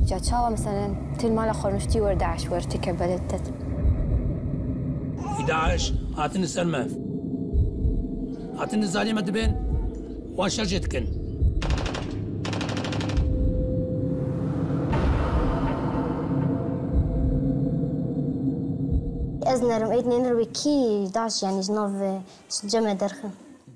جا تشاوا مثلا تل مالا خرنشتي ورداعش وارتكبلت 11 هاتن السلمة هاتن الظالمة دبن وشرجتكن أزنرم إيدني نروي كي 11 يعني جنوب جمع درخن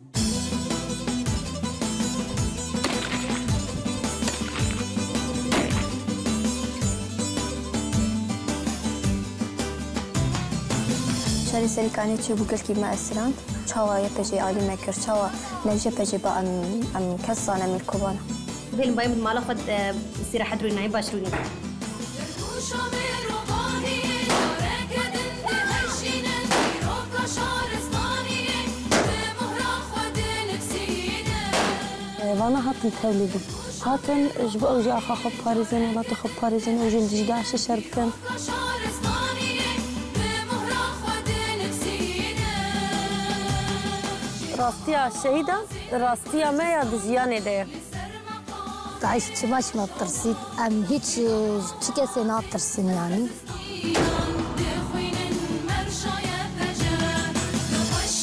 شاري سري كانت شو بقول كي ما أسران شوا يبجي عالي مكر شوا نجى بجي بقى أم كسانة من الكوبانا بين بايم المالا خد سيرة حدرو نعيم باشروني وانا هاتن توليدي هاتن جبقوا جا خب باريزين ولا تخب باريزين وجلد جداش شربكن راستيا الشهيدة راستيا ما يدجياني ده تعيش تشماش ما ترسيت أم هيك تشكسي ما ترسين يعني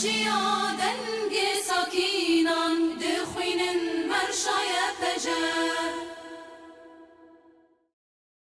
دخوين مرشايا بجا